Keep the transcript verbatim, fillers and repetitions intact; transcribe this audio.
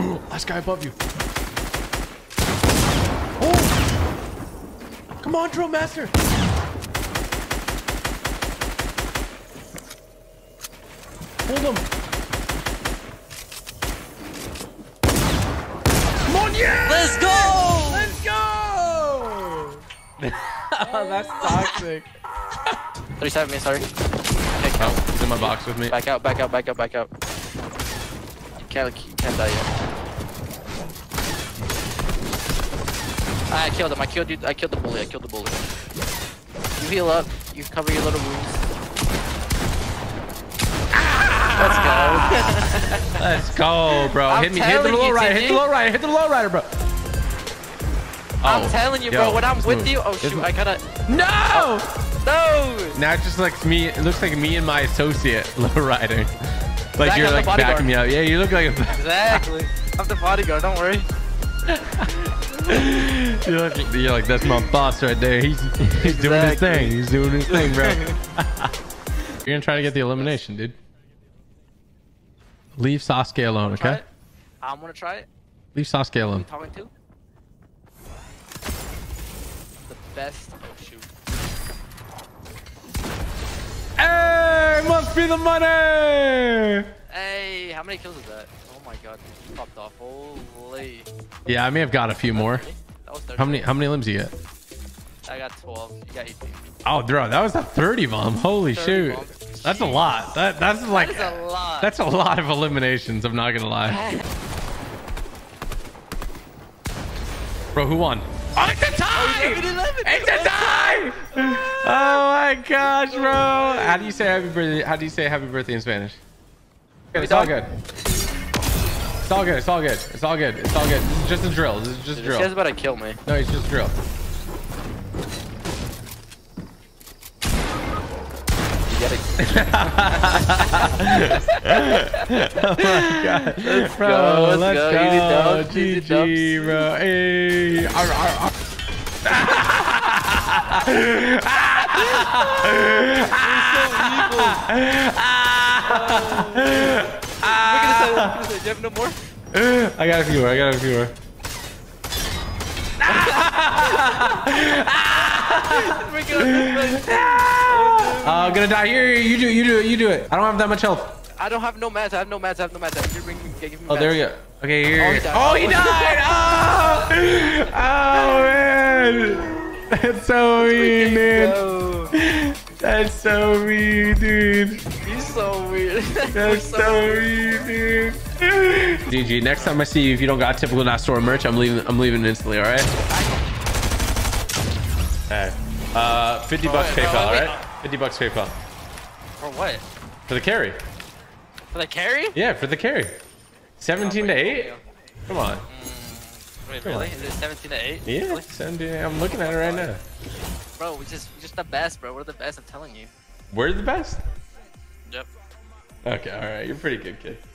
Last guy above you. Oh! Come on, Drill Master. Hold him. Come on, yeah! Let's go! Let's go! Oh, that's toxic. thirty-seven, me, sorry. Okay, Oh, he's in my box with me. back out, back out, back out, back out. You can't, you can't die yet. I killed him. I killed you. I killed the bully. I killed the bully. You heal up. You cover your little wounds. Let's go. Let's go, bro. I'm hit me. Hit the telling low you, rider. G G. Hit the low rider. Hit the low rider, bro. I'm Oh, telling you, yo, bro. When I'm let's with move. you, oh Let's shoot, move. I gotta. No! No. Now it just looks me. It looks like me and my associate low rider. Like Back you're on the like bodyguard. backing me up. Yeah, you look like a. Exactly. I'm the bodyguard. Don't worry. you're, like, you're like that's my boss right there. He's he's doing his Exactly. thing. He's doing his thing, bro. You're gonna try to get the elimination, dude. Leave Sasuke alone, Try okay? it. I'm gonna try it. Leave Sasuke Who are you alone. talking to? The best. Oh shoot. Hey, must be the money. Hey, how many kills is that? Oh my god, you popped off. Holy. Yeah, I may have got a few more. That was thirty. How many? How many limbs you get? I got twelve. You got eighteen. Oh, bro, that was a thirty bomb. Holy thirty shoot, bomb. that's a lot. That that's like That is a lot. that's a lot of eliminations. I'm not gonna lie, bro. Who won? Oh, it's a tie! It's a tie! Oh my gosh, bro! How do you say happy birthday? How do you say happy birthday in Spanish? It's all good. It's all good. It's all good. It's all good. It's all good. This is just a drill. This is just a Dude, this guy's drill. about to kill me. No, it's just a drill. You get it. Oh my god. Let's Bro, go. Let's, let's go. go. Easy dubs. G Easy G, dubs. bro. Hey. Arr, arr, arr. Look at this. Look at this. Do you have no more? I got a few more. I got a few more. Uh, I'm gonna die. Here, here, you do it. You do it. You do it. I don't have that much health. I don't have no mats. I have no mats. I have no mats. You bring me, give me Oh, there we mats. go. Okay, here. Oh, he died. Oh, he died. Oh, oh man. That's so mean, dude. Go. That's so mean, dude. He's so weird. That's so mean, dude. G G. Next time I see you, if you don't got typical Dot Store merch, I'm leaving. I'm leaving instantly. All right. Hey. Uh, fifty bucks Bro, PayPal. bro, All wait. right. fifty bucks PayPal For what? for the carry. For the carry? Yeah, for the carry. seventeen to eight. Come on. Wait, Come really? on. Is it seventeen to eight? Yeah, Really? seventeen. I'm looking at it right now. Bro, we just, we just the best, bro. We're the best. I'm telling you. We're the best. Yep. Okay. All right. You're a pretty good kid.